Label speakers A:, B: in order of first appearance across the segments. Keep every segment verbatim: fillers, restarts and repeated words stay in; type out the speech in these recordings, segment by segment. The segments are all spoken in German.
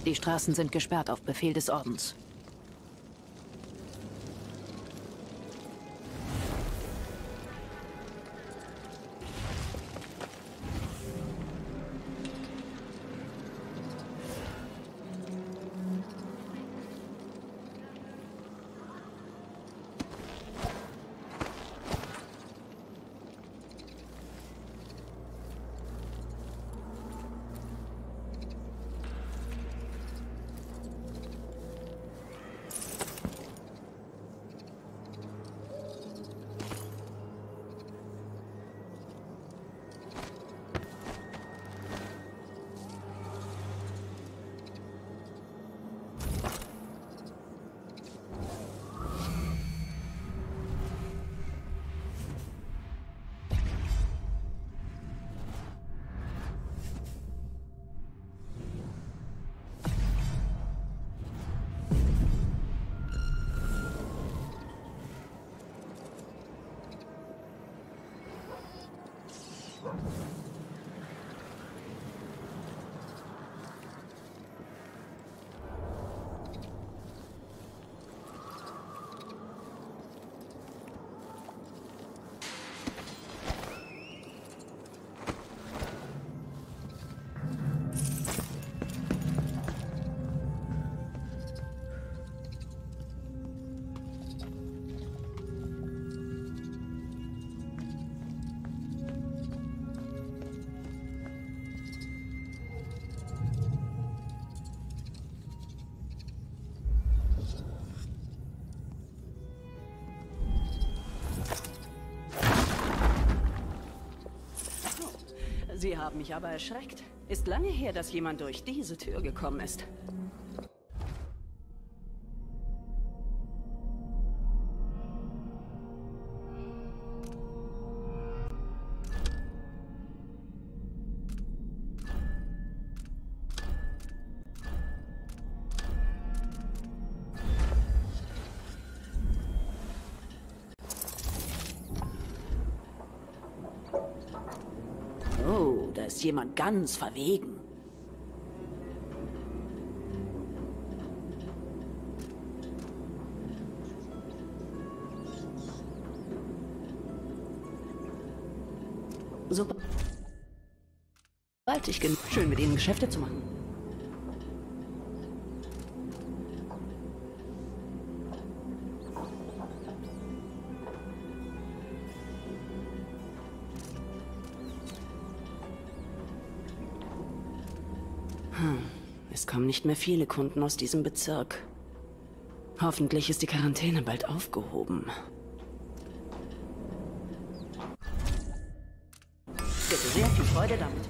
A: Die Straßen sind gesperrt auf Befehl des Ordens. Sie haben mich aber erschreckt. Ist lange her, dass jemand durch diese Tür gekommen ist. Oh, da ist jemand ganz verwegen. Sobald ich genug. Schön, mit Ihnen Geschäfte zu machen. Es kommen nicht mehr viele Kunden aus diesem Bezirk. Hoffentlich ist die Quarantäne bald aufgehoben. Bitte sehr viel Freude damit.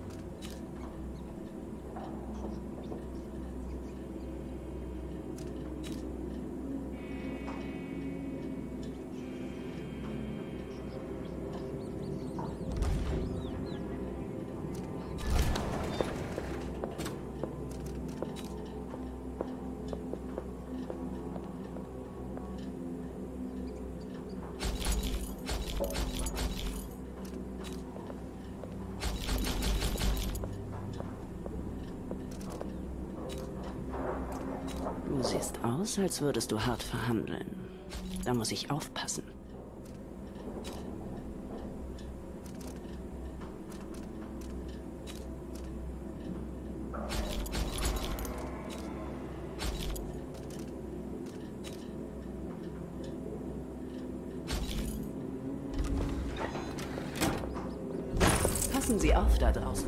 A: Du siehst aus, als würdest du hart verhandeln. Da muss ich aufpassen. Passen Sie auf da draußen.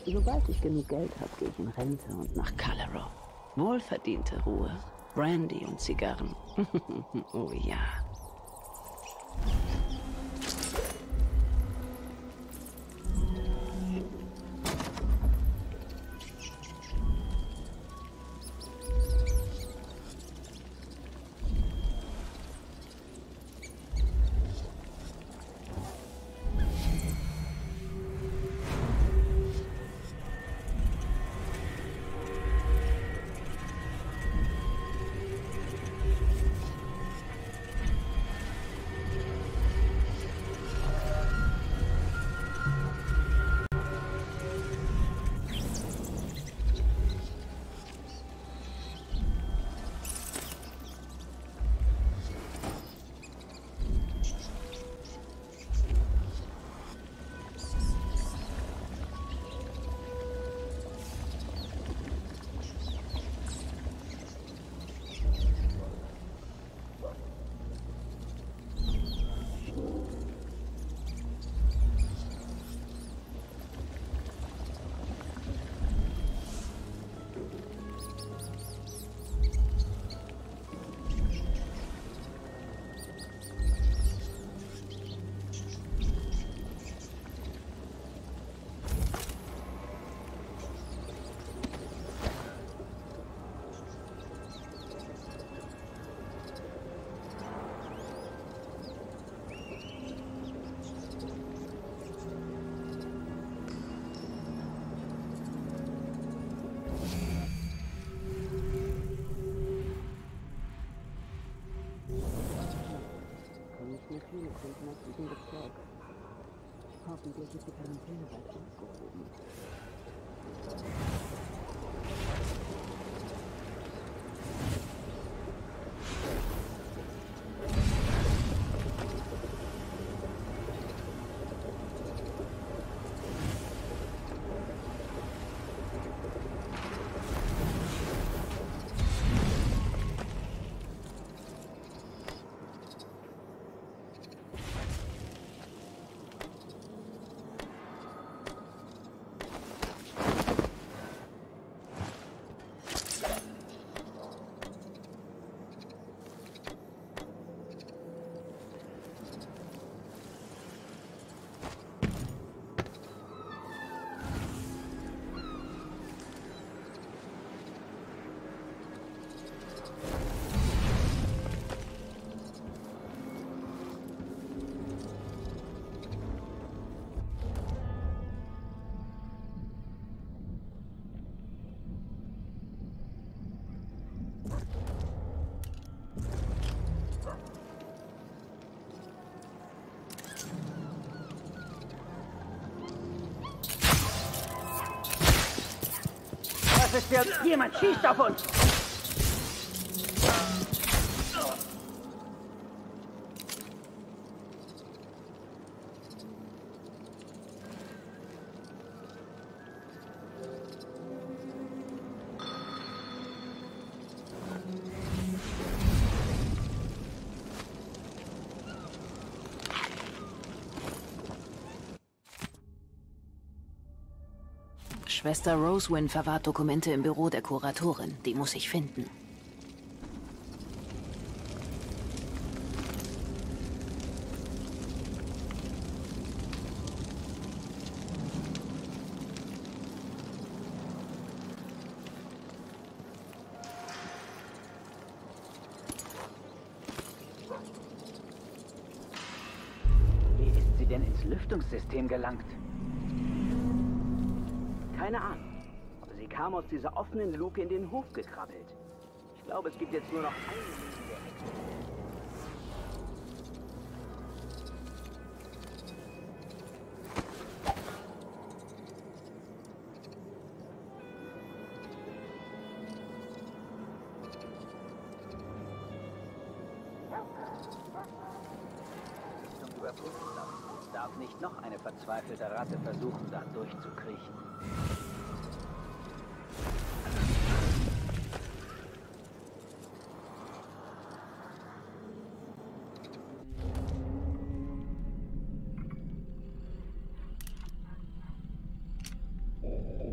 A: Sobald ich genug Geld habe, gehe ich in Rente und nach Calero. Wohlverdiente Ruhe, Brandy und Zigarren. Oh ja. Mir viele Kunden aus diesem Bezirk. Hoffentlich ist die Quarantäne bald aufgehoben.
B: Was ist der? Jemand schießt auf uns!
C: Schwester Roswin verwahrt Dokumente im Büro der Kuratorin. Die muss ich finden.
B: Wie ist sie denn ins Lüftungssystem gelangt?
D: Keine Ahnung. Aber sie kam aus dieser offenen Luke in den Hof gekrabbelt. Ich glaube, es gibt jetzt nur noch eine in der Ecke.
B: Zum Überprüfen lassen. Es darf nicht noch eine verzweifelte Ratte versuchen, da durchzukriechen.
D: Oh.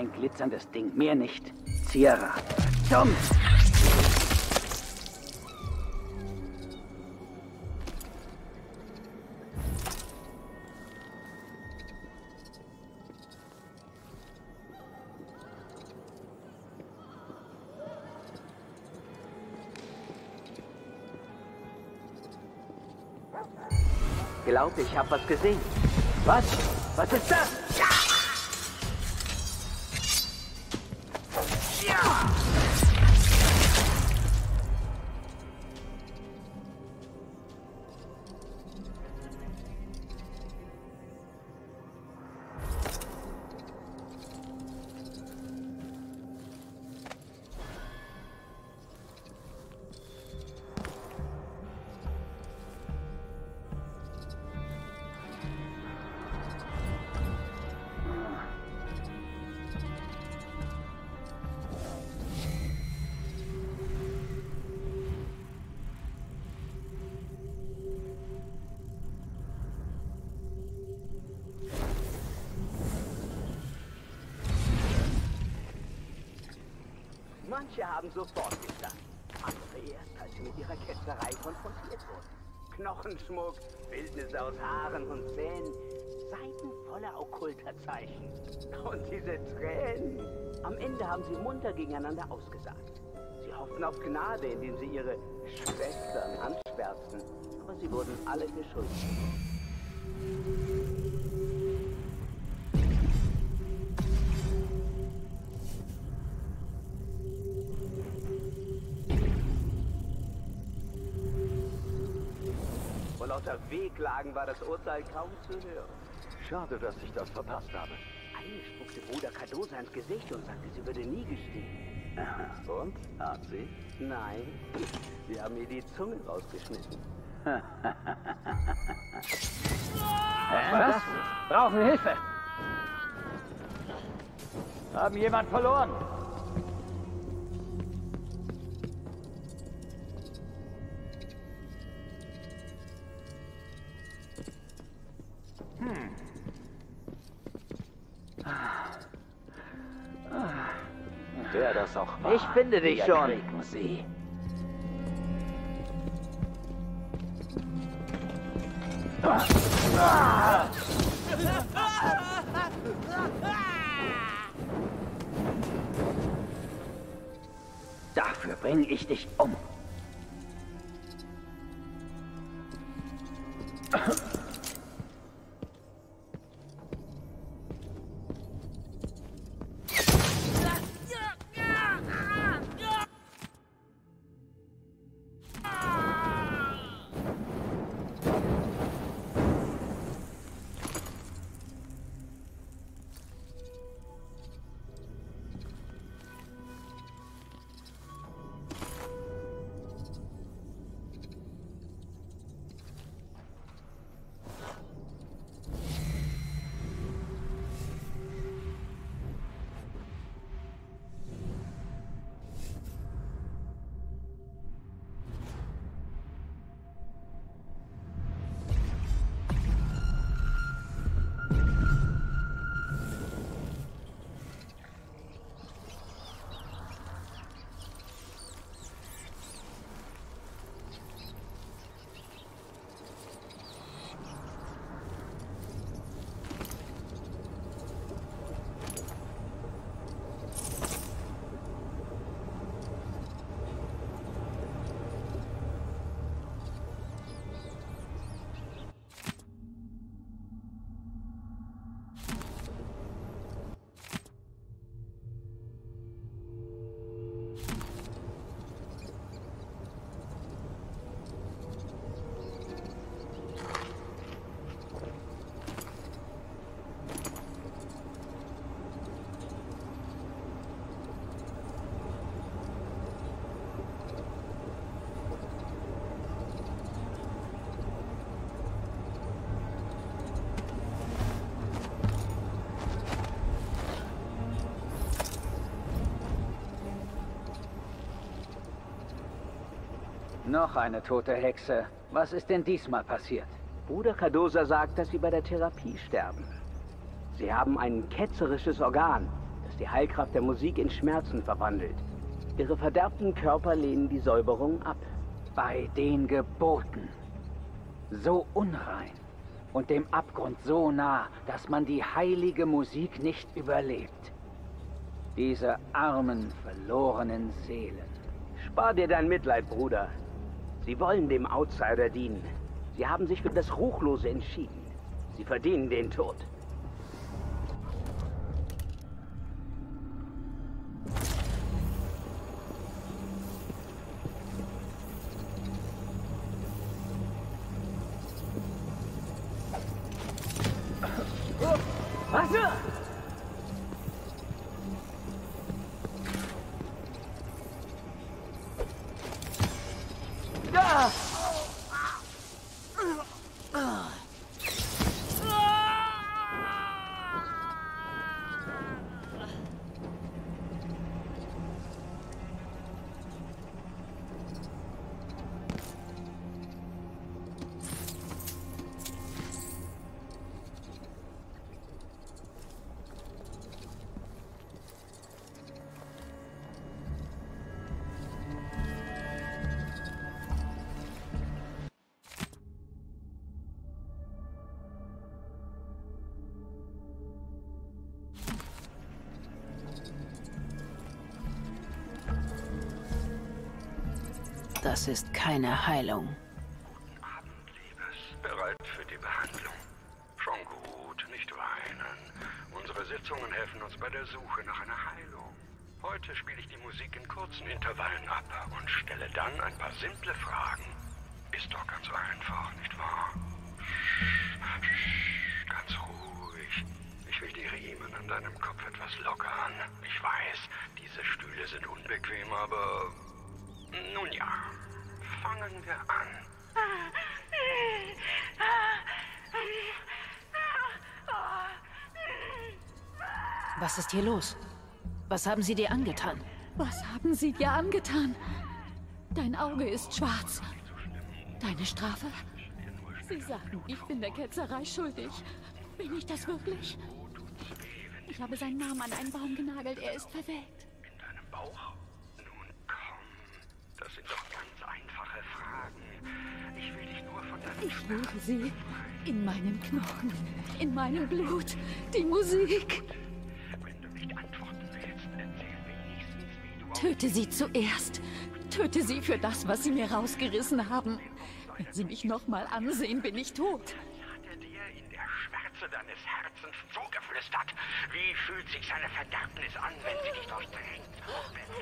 B: ein glitzerndes Ding, mehr nicht. Sierra. Zum...
D: Glaub, ich hab was gesehen. Was? Was ist das? Ja! Manche haben sofort gestanden. Andere erst, als sie mit ihrer Ketzerei konfrontiert wurden. Knochenschmuck, Bildnisse aus Haaren und Zähnen, Seiten voller okkulter Zeichen. Und diese Tränen. Am Ende haben sie munter gegeneinander ausgesagt. Sie hofften auf Gnade, indem sie ihre Schwestern anschwärzten. Aber sie wurden alle geschuldet. Vor lauter Wehklagen war das Urteil kaum zu hören.
B: Schade, dass ich das verpasst habe.
D: Eine spuckte Bruder Cardosa ins Gesicht und sagte, sie würde nie gestehen.
B: Und? Hat sie?
D: Nein, sie haben ihr die Zunge rausgeschnitten.
B: Was? Brauchen Hilfe! Haben jemand verloren? Hm. Wer das auch war.
D: Ich finde dich
B: wir
D: schon.
B: Kriegen sie. Dafür bringe ich dich um. Noch eine tote Hexe. Was ist denn diesmal passiert?
D: Bruder Cardosa sagt, dass sie bei der Therapie sterben. Sie haben ein ketzerisches Organ, das das die Heilkraft der Musik in Schmerzen verwandelt. Ihre verderbten Körper lehnen die Säuberung ab.
B: Bei den Geboten. So unrein und dem Abgrund so nah, dass man die heilige Musik nicht überlebt. Diese armen, verlorenen Seelen.
D: Spar dir dein Mitleid, Bruder. Sie wollen dem Outsider dienen. Sie haben sich für das Ruchlose entschieden. Sie verdienen den Tod.
B: Wasser!
D: Ja!
C: Das ist keine Heilung.
E: Guten Abend, Liebes. Bereit für die Behandlung? Schon gut, nicht weinen. Unsere Sitzungen helfen uns bei der Suche nach einer Heilung. Heute spiele ich die Musik in kurzen Intervallen ab und stelle dann ein paar simple Fragen. Ist doch ganz einfach, nicht wahr? Sch, sch, ganz ruhig. Ich will die Riemen an deinem Kopf etwas lockern. Ich weiß, diese Stühle sind unbequem, aber... Nun ja, fangen wir an.
C: Was ist hier los? Was haben Sie dir angetan?
F: Was haben sie dir angetan? Dein Auge ist schwarz. Deine Strafe? Sie sagen, ich bin der Ketzerei schuldig. Bin ich das wirklich? Ich habe seinen Namen an einen Baum genagelt. Er ist verwelkt.
E: In deinem Bauch? Nun komm, das sind doch ganz einfache Fragen. Ich will dich nur von deinem
F: Ich höre sie. In meinen Knochen. In meinem Blut. Die Musik.
E: Wenn du nicht antworten willst, erzähl wenigstens, wie du...
F: Töte sie zuerst. Töte sie für das, was sie mir rausgerissen haben. Wenn sie mich nochmal ansehen, bin ich tot.
E: Hat er dir in der Schwärze deines Herzens zugeflüstert? Wie fühlt sich seine Verderbnis an, wenn sie dich durchdringt? Wenn